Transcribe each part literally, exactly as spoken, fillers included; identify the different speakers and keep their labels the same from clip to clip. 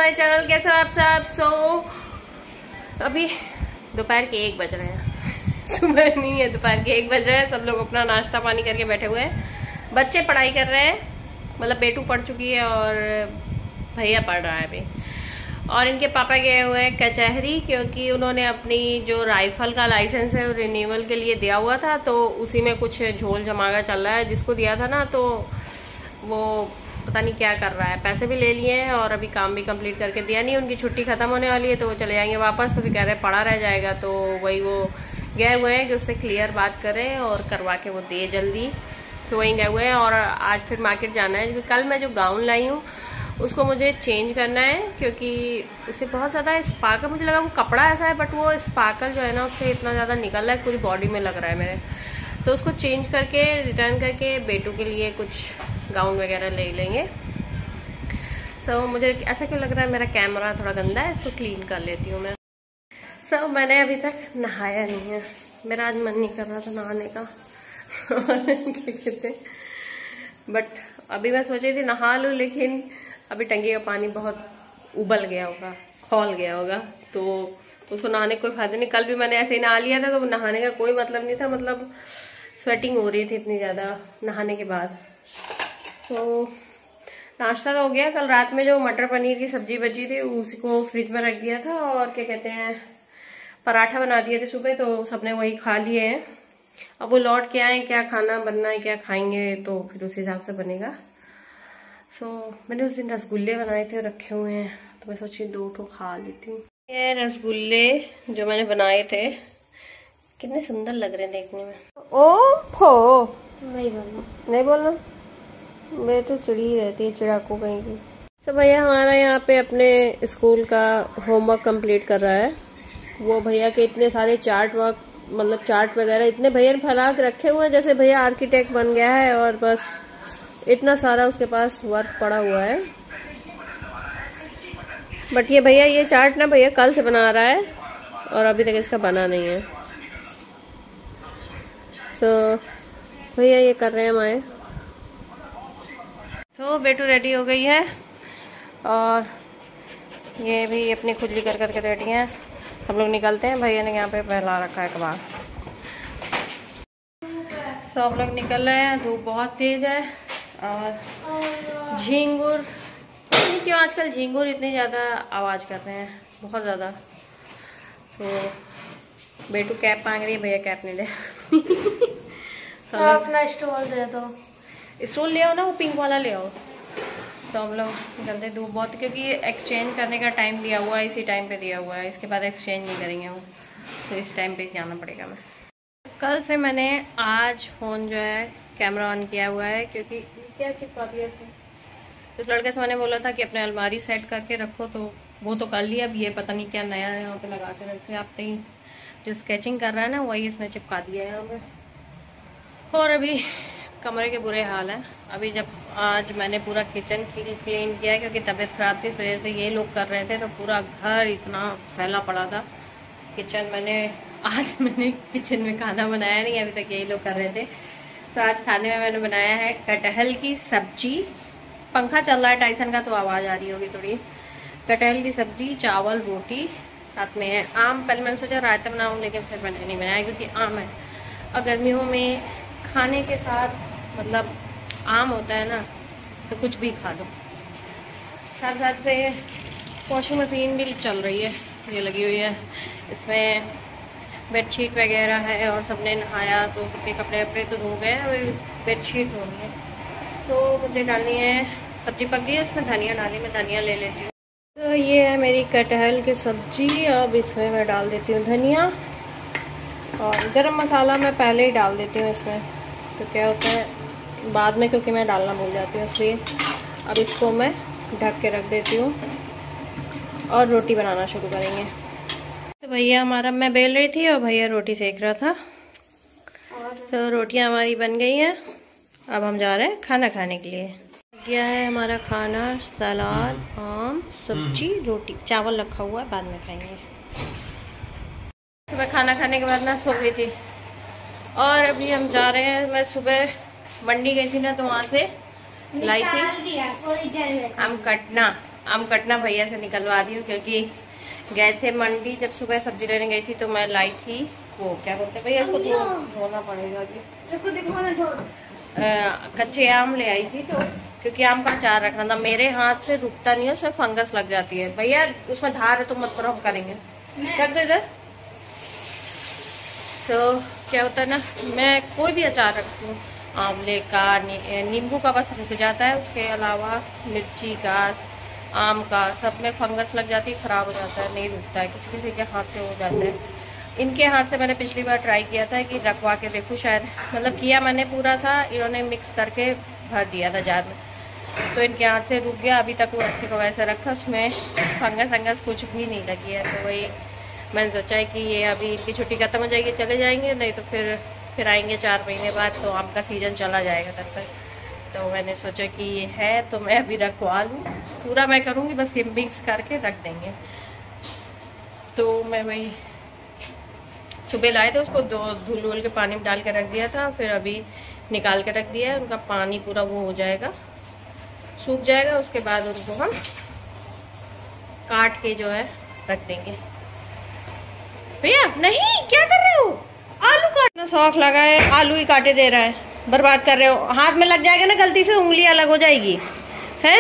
Speaker 1: My channel. कैसे हो आप सब? सो so, अभी दोपहर के एक बज रहे हैं सुबह नहीं है, दोपहर के एक बज रहे हैं। सब लोग अपना नाश्ता पानी करके बैठे हुए हैं। बच्चे पढ़ाई कर रहे हैं, मतलब बेटू पढ़ चुकी है और भैया पढ़ रहा है अभी। और इनके पापा गए हुए हैं कचहरी, क्योंकि उन्होंने अपनी जो राइफल का लाइसेंस है रिन्यूअल के लिए दिया हुआ था, तो उसी में कुछ झोल जमागा चल रहा है। जिसको दिया था ना, तो वो पता नहीं क्या कर रहा है। पैसे भी ले लिए हैं और अभी काम भी कंप्लीट करके दिया नहीं। उनकी छुट्टी खत्म होने वाली है तो वो चले जाएंगे वापस। तो फिर कह रहे हैं पड़ा रह जाएगा, तो वही वो गए हुए हैं कि उससे क्लियर बात करें और करवा के वो दे जल्दी। तो वहीं गए हुए हैं और आज फिर मार्केट जाना है, क्योंकि कल मैं जो गाउन लाई हूँ उसको मुझे चेंज करना है, क्योंकि उससे बहुत ज़्यादा स्पार्कल, मुझे लगा वो कपड़ा ऐसा है बट वो स्पार्कल जो है ना उससे इतना ज़्यादा निकल रहा है, पूरी बॉडी में लग रहा है मेरे। तो उसको चेंज करके रिटर्न करके बेटू के लिए कुछ गाउन वगैरह ले लेंगे। तो मुझे ऐसा क्यों लग रहा है, मेरा कैमरा थोड़ा गंदा है, इसको क्लीन कर लेती हूँ मैं। तो मैंने अभी तक नहाया नहीं है, मेरा आज मन नहीं कर रहा था नहाने का क्या कहते, बट अभी मैं सोच रही थी नहा लूँ, लेकिन अभी टंकी का पानी बहुत उबल गया होगा, खौल गया होगा, तो उसको नहाने का कोई फायदा नहीं। कल भी मैंने ऐसे ही नहा लिया था, तो नहाने का कोई मतलब नहीं था, मतलब स्वेटिंग हो रही थी इतनी ज़्यादा नहाने के बाद। तो नाश्ता तो हो गया। कल रात में जो मटर पनीर की सब्जी बची थी उसको फ्रिज में रख दिया था, और क्या कहते हैं पराठा बना दिए थे सुबह, तो सबने वही खा लिए हैं। अब वो लौट के आए, क्या खाना बनना है, क्या खाएंगे, तो फिर उस हिसाब से बनेगा। तो मैंने उस दिन रसगुल्ले बनाए थे, रखे हुए हैं, तो मैं सोची दो ठो खा लेती हूँ। ये रसगुल्ले जो मैंने बनाए थे कितने सुंदर लग रहे हैं देखने में। ओ फो नहीं बोलना, नहीं बोलना, मैं तो चिड़ी रहती है, चिड़ाको कहीं की। तो भैया हमारा यहाँ पे अपने स्कूल का होमवर्क कंप्लीट कर रहा है। वो भैया के इतने सारे चार्ट वर्क, मतलब चार्ट वगैरह इतने भैया ने फैला के रखे हुए हैं, जैसे भैया आर्किटेक्ट बन गया है, और बस इतना सारा उसके पास वर्क पड़ा हुआ है। बट ये भैया ये चार्ट ना भैया कल से बना रहा है और अभी तक इसका बना नहीं है। तो भैया ये कर रहे हैं हमारे। तो बेटू रेडी हो गई है और ये भी अपनी खुजली कर करके रेडी हैं। हम लोग निकलते हैं, भैया ने यहाँ पे फैला रखा है कबाड़। तो हम लोग निकल रहे हैं, धूप बहुत तेज है और झींगुर क्यों आजकल झींगुर इतनी ज़्यादा आवाज़ कर रहे हैं, बहुत ज़्यादा। तो बेटू कैप मांग रही है, भैया कैप नहीं ले तो अपना स्टॉल दे दो, स्टॉल ले आओ ना, वो पिंक वाला ले आओ। तो हम लोग निकलते, धूप बहुत, क्योंकि एक्सचेंज करने का टाइम दिया हुआ है, इसी टाइम पे दिया हुआ है, इसके बाद एक्सचेंज नहीं करेंगे वो, तो इस टाइम पे जाना पड़ेगा। मैं कल से मैंने आज फ़ोन जो है कैमरा ऑन किया हुआ है, क्योंकि क्या चिपका दिया इसमें। उस लड़के से मैंने बोला था कि अपने अलमारी सेट करके रखो, तो वो तो कर लिया। अब ये पता नहीं क्या नया यहाँ पे लगा के रखे आप, नहीं जो स्केचिंग कर रहा है ना वही इसने चिपका दिया है यहाँ पे। और अभी कमरे के बुरे हाल हैं। अभी जब आज मैंने पूरा किचन क्लीन किया है, क्योंकि तबीयत ख़राब थी, इस वजह से ये लोग कर रहे थे, तो पूरा घर इतना फैला पड़ा था। किचन मैंने आज मैंने किचन में खाना बनाया नहीं, अभी तक यही लोग कर रहे थे। तो आज खाने में मैंने बनाया है कटहल की सब्जी। पंखा चल रहा है टाइसन का, तो आवाज़ आ रही होगी थोड़ी। कटहल की सब्जी, चावल, रोटी, साथ में है आम। पहले मैंने सोचा रायता बनाऊँ, लेकिन फिर मैंने नहीं बनाया, क्योंकि आम है और गर्मियों में खाने के साथ मतलब आम होता है ना, तो कुछ भी खा लो। साथ साथ से वॉशिंग मशीन भी चल रही है, ये लगी हुई है, इसमें बेडशीट वगैरह है, और सबने नहाया तो सबके कपड़े वपड़े तो धो गए, अभी बेडशीट धोनी है। तो मुझे डालनी है, सब्जी पक गई है, उसमें धनिया डाली, मैं धनिया ले लेती हूँ। तो ये है मेरी कटहल की सब्जी। अब इसमें मैं डाल देती हूँ धनिया, और गरम मसाला मैं पहले ही डाल देती हूँ इसमें, तो क्या होता है बाद में, क्योंकि मैं डालना भूल जाती हूँ, इसलिए अब इसको मैं ढक के रख देती हूँ और रोटी बनाना शुरू करेंगे। तो भैया हमारा, मैं बेल रही थी और भैया रोटी सेक रहा था। तो रोटियां हमारी बन गई हैं, अब हम जा रहे हैं खाना खाने के लिए। गया है हमारा खाना, सलाद, आम, सब्जी, रोटी, चावल रखा हुआ है, बाद में खाएंगे। तो मैं खाना खाने के बाद ना सो गई थी, और अभी हम जा रहे हैं। मैं सुबह मंडी गई थी ना, तो वहाँ से लाई थी आम कटना, आम कटना भैया से निकलवा दी हूँ, क्योंकि गए थे मंडी, जब सुबह सब्जी लेने गई थी तो मैं लाई थी वो क्या बोलते हैं भैया, इसको धोना पड़ेगा अभी। कच्चे आम ले आई थी, तो क्योंकि आम का अचार रखना था। मेरे हाथ से रुकता नहीं है, उसमें फंगस लग जाती है। भैया उसमें धार है तो मत करो, हम करेंगे। रख दो इधर। तो क्या होता है ना, मैं कोई भी अचार रखती हूँ, आंवले का, नींबू का बस रुक जाता है, उसके अलावा मिर्ची का, आम का, सब में फंगस लग जाती है, ख़राब हो जाता है, नहीं रुकता है। किसी किसी के हाथ से हो जाता है। इनके हाथ से मैंने पिछली बार ट्राई किया था कि रखवा के देखूँ, शायद मतलब किया मैंने पूरा था, इन्होंने मिक्स करके भर दिया था जार में, तो इनके हाथ से रुक गया। अभी तक वो ऐसे को वैसे रखा, उसमें फंगस फंगस कुछ भी नहीं लगी है। तो वही मैंने सोचा है कि ये अभी इनकी छुट्टी खत्म हो जाएगी, चले जाएंगे, नहीं तो फिर फिर आएंगे चार महीने बाद, तो आम का सीज़न चला जाएगा तब तक। तो मैंने सोचा कि ये है तो मैं अभी रखवा लूँ, पूरा मैं करूँगी, बस ये मिक्स करके रख देंगे। तो मैं वही सुबह लाए थे, उसको दो धुल धुल के पानी में डाल के रख दिया था, फिर अभी निकाल के रख दिया है। उनका पानी पूरा वो हो जाएगा, सूख जाएगा, उसके बाद उनको हम काट के जो है रख देंगे। भैया नहीं, क्या कर रहे हो? आलू काटना शौक लगा है, आलू ही काटे दे रहा है, बर्बाद कर रहे हो। हाथ में लग जाएगा ना गलती से, उंगली अलग हो जाएगी है।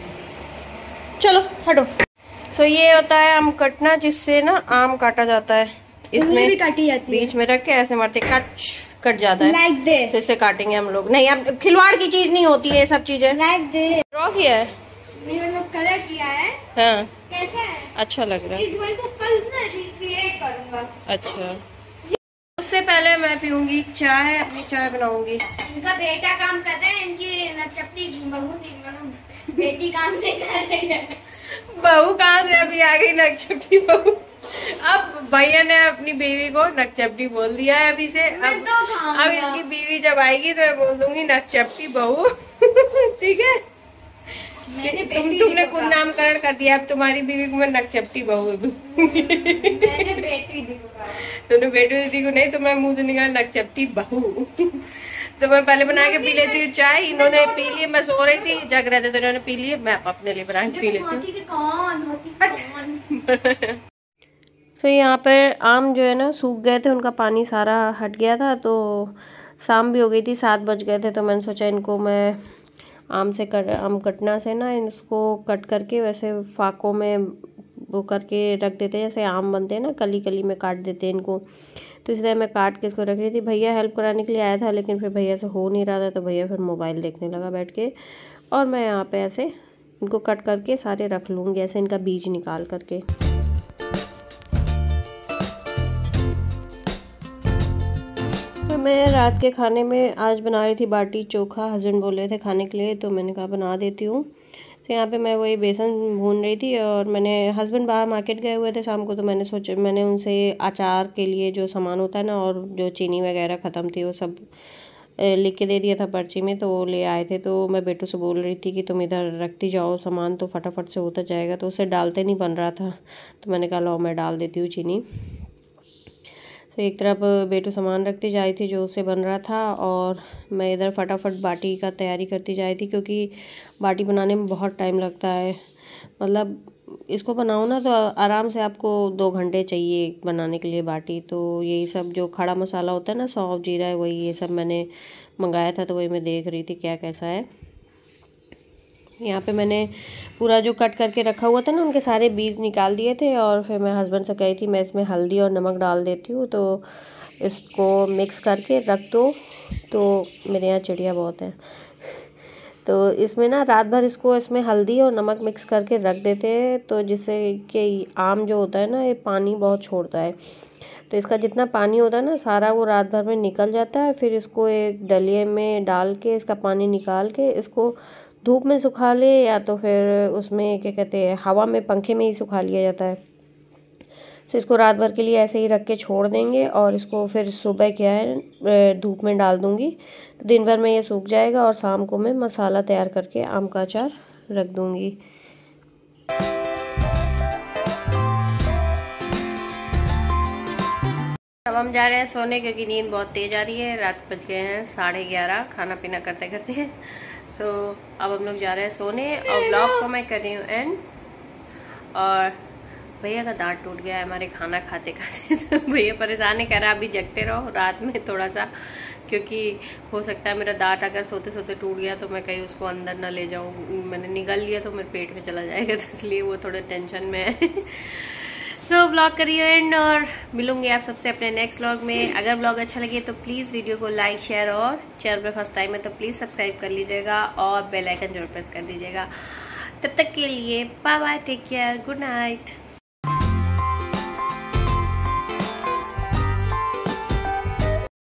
Speaker 1: चलो हटो। सो ये होता है आम कटना, जिससे ना आम काटा जाता है, इसमें भी काटी जाती है, बीच में रख के ऐसे मारते कच कट जाता है, लाइक दिस। इससे काटेंगे हम लोग। नहीं, अब खिलवाड़ की चीज नहीं होती है ये सब चीजें। लाइक दिस ड्रॉ किया है, कलर किया है। हाँ कैसा है? अच्छा लग रहा है। इसको कल ना रिक्रिएट करूंगा। अच्छा, उससे पहले मैं पीऊंगी चाय, अपनी चाय बनाऊंगी। इनका बेटा काम कर रहा है, इनकी नचपटी बहू बेटी काम नहीं कर रही है। बहू कहाँ से अभी आ गई, नचपटी बहू। अब भैया ने अपनी बीवी को नकचपटी बोल दिया है अभी से। अब, तो अब इसकी बीवी जब आएगी तो मैं बोल दूंगी नकचपटी बहू। ठीक है, तुम तुमने खुद नामकरण कर दिया, अब तुम्हारी बीवी को मैं नकचपटी बहू। मैंने बेटी दी को तुमने बेटी दीदी को नहीं, तो मैं मुंह से निकाल नकचपटी बहू। तो मैं पहले बना के पी लेती हूँ चाय, इन्होंने पी लिए, मैं सो रही थी, जग रहे थे तो इन्होंने पी लिए, मैं अपने लिए बना के पी लेती हूँ। तो यहाँ पर आम जो है ना सूख गए थे, उनका पानी सारा हट गया था, तो शाम भी हो गई थी, सात बज गए थे। तो मैंने सोचा इनको मैं आम से कट आम कटना से ना इसको कट करके वैसे फाकों में वो करके रख देते हैं, जैसे आम बनते हैं ना, कली कली में काट देते हैं इनको। तो इसलिए मैं काट के इसको रख रही थी। भैया हेल्प कराने के लिए आया था, लेकिन फिर भैया से हो नहीं रहा था, तो भैया फिर मोबाइल देखने लगा बैठ के, और मैं यहाँ पे ऐसे इनको कट करके सारे रख लूँगी, ऐसे इनका बीज निकाल करके। तो मैं रात के खाने में आज बना रही थी बाटी चोखा, हस्बैंड बोल रहे थे खाने के लिए, तो मैंने कहा बना देती हूँ। तो यहाँ पे मैं वही बेसन भून रही थी, और मैंने हस्बैंड बाहर मार्केट गए हुए थे शाम को, तो मैंने सोचा मैंने उनसे अचार के लिए जो सामान होता है ना, और जो चीनी वगैरह ख़त्म थी वो सब लिख के दे दिया था पर्ची में, तो वो ले आए थे। तो मैं बेटू से बोल रही थी कि तुम इधर रखती जाओ सामान, तो फटाफट से होता जाएगा। तो उसे डालते नहीं बन रहा था, तो मैंने कहा लो मैं डाल देती हूँ चीनी। तो एक तरफ बेटू सामान रखती जा रही थी जो उससे बन रहा था, और मैं इधर फटाफट बाटी का तैयारी करती जा रही थी, क्योंकि बाटी बनाने में बहुत टाइम लगता है। मतलब इसको बनाओ ना तो आराम से आपको दो घंटे चाहिए बनाने के लिए बाटी। तो यही सब जो खड़ा मसाला होता है ना, सौंफ जीरा है, वही ये सब मैंने मंगाया था, तो वही मैं देख रही थी क्या कैसा है। यहाँ पे मैंने पूरा जो कट करके रखा हुआ था ना, उनके सारे बीज निकाल दिए थे, और फिर मैं हस्बैंड से कही थी मैं इसमें हल्दी और नमक डाल देती हूँ, तो इसको मिक्स करके रख दो। तो मेरे यहाँ चिड़िया बहुत है, तो इसमें ना रात भर इसको इसमें हल्दी और नमक मिक्स करके रख देते हैं, तो जिससे कि आम जो होता है ना ये पानी बहुत छोड़ता है, तो इसका जितना पानी होता है ना सारा वो रात भर में निकल जाता है। फिर इसको एक डलिए में डाल के इसका पानी निकाल के इसको धूप में सुखा ले, या तो फिर उसमें क्या कहते हैं हवा में पंखे में ही सुखा लिया जाता है। तो इसको रात भर के लिए ऐसे ही रख के छोड़ देंगे, और इसको फिर सुबह क्या है धूप में डाल दूँगी, तो दिन भर में ये सूख जाएगा, और शाम को मैं मसाला तैयार करके आम का अचार रख दूँगी। अब हम जा रहे हैं सोने, क्योंकि नींद बहुत तेज आ रही है। रात बज गए हैं साढ़े ग्यारह खाना पीना करते करते। तो अब हम लोग जा रहे हैं सोने, और ब्लॉग को मैं कर रही हूँ एंड और भैया का दांत टूट गया है हमारे खाना खाते खाते। तो भैया परेशान है, कह रहा अभी जगते रहो रात में थोड़ा सा, क्योंकि हो सकता है मेरा दांत अगर सोते सोते टूट गया तो मैं कहीं उसको अंदर ना ले जाऊँ, मैंने निगल लिया तो मेरे पेट में चला जाएगा, तो इसलिए वो थोड़े टेंशन में है। तो व्लॉग करिए एंड, और मिलूंगी आप सबसे अपने नेक्स्ट व्लॉग में। अगर व्लॉग अच्छा लगे तो प्लीज़ वीडियो को लाइक शेयर, और चैनल पे फर्स्ट टाइम है तो प्लीज़ सब्सक्राइब कर लीजिएगा और बेल आइकन जरूर प्रेस कर दीजिएगा। तब तक के लिए bye bye, take care, good night.